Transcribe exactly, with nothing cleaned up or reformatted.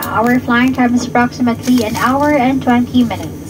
Our flying time is approximately an hour and twenty minutes.